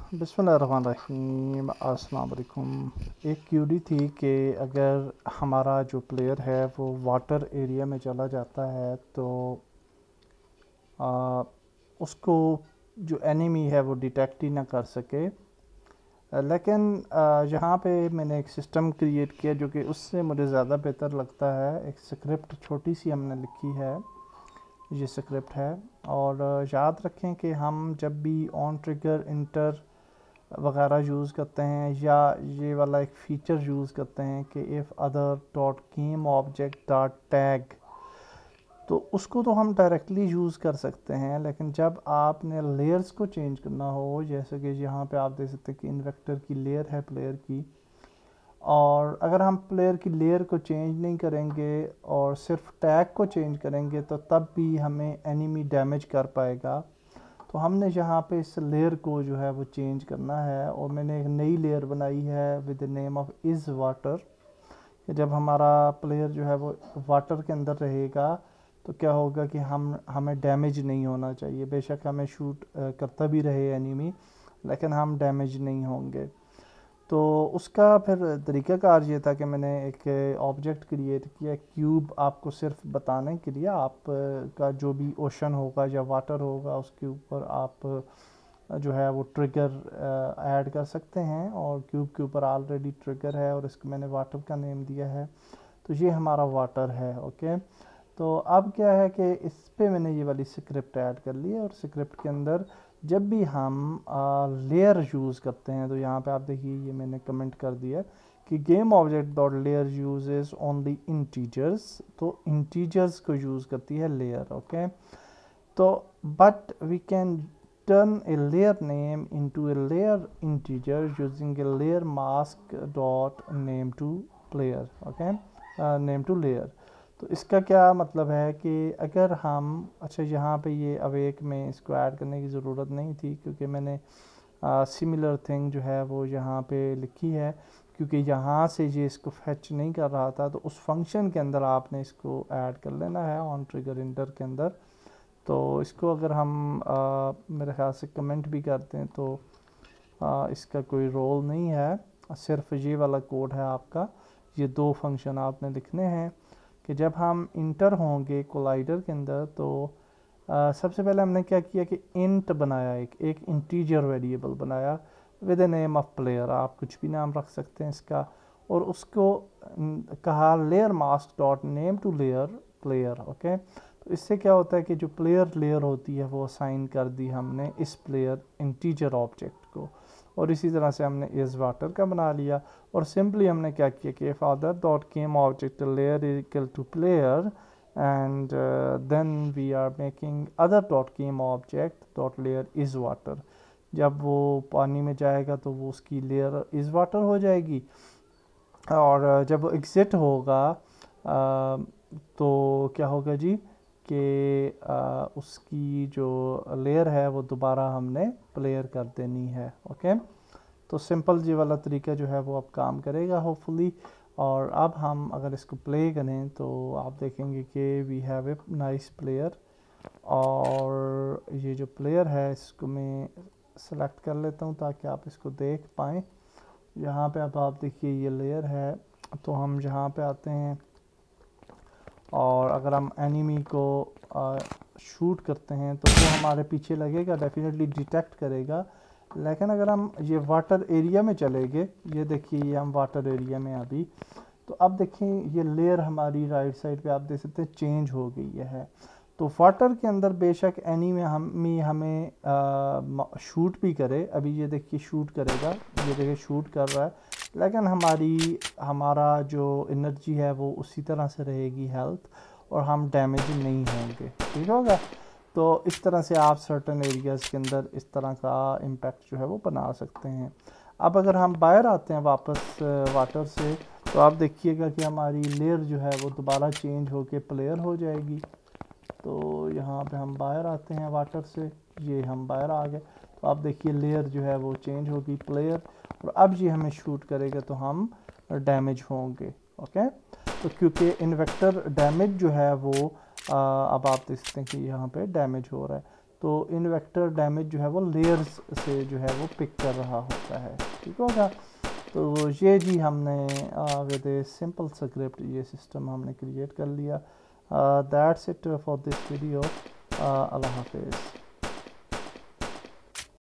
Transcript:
बिस्मिल्लाहिर्रहमानिर्रहीम अस्सलाम वालेकुम। एक क्यूरी थी कि अगर हमारा जो प्लेयर है वो वाटर एरिया में चला जाता है तो आ, उसको जो एनिमी है वो डिटेक्ट ही ना कर सके। लेकिन यहाँ पे मैंने एक सिस्टम क्रिएट किया जो कि उससे मुझे ज़्यादा बेहतर लगता है। एक स्क्रिप्ट छोटी सी हमने लिखी है, ये स्क्रिप्ट है। और याद रखें कि हम जब भी ऑन ट्रिगर इंटर वगैरह यूज़ करते हैं या ये वाला एक फ़ीचर यूज़ करते हैं कि if other dot game object dot tag, तो उसको तो हम डायरेक्टली यूज़ कर सकते हैं। लेकिन जब आपने लेयर्स को चेंज करना हो, जैसे कि यहाँ पे आप देख सकते हैं कि इन्वेक्टर की लेयर है प्लेयर की, और अगर हम प्लेयर की लेयर को चेंज नहीं करेंगे और सिर्फ टैग को चेंज करेंगे तो तब भी हमें एनिमी डैमेज कर पाएगा। तो हमने यहाँ पे इस लेयर को जो है वो चेंज करना है, और मैंने एक नई लेयर बनाई है with the name of is water. कि जब हमारा प्लेयर जो है वो वाटर के अंदर रहेगा तो क्या होगा कि हमें डैमेज नहीं होना चाहिए। बेशक हमें शूट करता भी रहे एनिमी, लेकिन हम डैमेज नहीं होंगे। तो उसका फिर तरीक़ाकार ये था कि मैंने एक ऑब्जेक्ट क्रिएट किया क्यूब, आपको सिर्फ बताने के लिए। आप का जो भी ओशन होगा या वाटर होगा उसके ऊपर आप जो है वो ट्रिगर ऐड कर सकते हैं, और क्यूब के ऊपर ऑलरेडी ट्रिगर है और इसको मैंने वाटर का नेम दिया है। तो ये हमारा वाटर है। ओके, तो अब क्या है कि इस पे मैंने ये वाली स्क्रिप्ट ऐड कर ली है, और स्क्रिप्ट के अंदर जब भी हम लेयर यूज़ करते हैं तो यहाँ पे आप देखिए ये मैंने कमेंट कर दिया कि game object dot layer uses only integers. तो इंटीजर्स को यूज़ करती है लेयर। ओके, तो but we can turn a layer name into a layer integer using a layer mask dot name to player। okay, name to layer। तो इसका क्या मतलब है कि अगर हम यहाँ पे ये अवेक में इसको ऐड करने की ज़रूरत नहीं थी, क्योंकि मैंने सिमिलर थिंग जो है वो यहाँ पे लिखी है, क्योंकि यहाँ से ये इसको फैच नहीं कर रहा था। तो उस फंक्शन के अंदर आपने इसको ऐड कर लेना है ऑन ट्रिगर इंटर के अंदर। तो इसको अगर हम मेरे ख्याल से कमेंट भी करते हैं तो इसका कोई रोल नहीं है, सिर्फ ये वाला कोड है आपका। ये दो फंक्शन आपने लिखने हैं कि जब हम इंटर होंगे कोलाइडर के अंदर तो सबसे पहले हमने क्या किया कि इंट बनाया, एक इंटीजर वेरिएबल बनाया with the name of player. आप कुछ भी नाम रख सकते हैं इसका, और उसको कहा layer mask dot name to layer player. Okay, तो इससे क्या होता है कि जो प्लेयर लेयर होती है वो असाइन कर दी हमने इस प्लेयर इंटीजर ऑब्जेक्ट को, और इसी तरह से हमने इस वाटर का बना लिया। और सिंपली हमने क्या किया कि father dot game object layer is equal to player, and then we are making other dot game object dot layer is water. जब वो पानी में जाएगा तो वो उसकी लेयर इज़ वाटर हो जाएगी, और जब वो एग्जिट होगा तो क्या होगा जी कि उसकी जो लेयर है वो दोबारा हमने प्लेयर कर देनी है। ओके, तो सिंपल जी वाला तरीका जो है वो अब काम करेगा होपफुली। और अब हम अगर इसको प्ले करें तो आप देखेंगे कि we have a nice player. और ये जो प्लेयर है इसको मैं सेलेक्ट कर लेता हूँ ताकि आप इसको देख पाएँ। यहाँ पे अब आप देखिए ये लेयर है, तो हम यहाँ पे आते हैं और अगर हम एनिमी को शूट करते हैं तो वो हमारे पीछे लगेगा, डेफिनेटली डिटेक्ट करेगा। लेकिन अगर हम ये वाटर एरिया में चलेंगे, ये देखिए ये हम वाटर एरिया में अभी, तो अब देखें ये लेयर हमारी राइट साइड पे आप देख सकते हैं चेंज हो गई है। तो वाटर के अंदर बेशक एनिमी हमें शूट भी करे, अभी ये देखिए शूट करेगा, ये देखिए शूट कर रहा है, लेकिन हमारा जो एनर्जी है वो उसी तरह से रहेगी हेल्थ, और हम डैमेज नहीं होंगे। ठीक होगा। तो इस तरह से आप सर्टन एरियाज़ के अंदर इस तरह का इम्पैक्ट जो है वो बना सकते हैं। अब अगर हम बाहर आते हैं वापस वाटर से, तो आप देखिएगा कि हमारी लेयर जो है वो दोबारा चेंज होके प्लेयर हो जाएगी। तो यहाँ पे हम बाहर आते हैं वाटर से, ये हम बाहर आ गए, तो आप देखिए लेयर जो है वो चेंज होगी प्लेयर, और अब ये हमें शूट करेगा तो हम डैमेज होंगे। ओके, तो क्योंकि इन्वेक्टर डैमेज जो है वो अब आप देख सकते हैं कि यहाँ पे डैमेज हो रहा है। तो इन वेक्टर डैमेज जो है वो लेयर्स से जो है वो पिक कर रहा होता है। ठीक होगा। तो ये जी हमने विद ए सिंपल स्क्रिप्ट ये सिस्टम हमने क्रिएट कर लिया। That's it for this video. अल्लाह हाफिज़।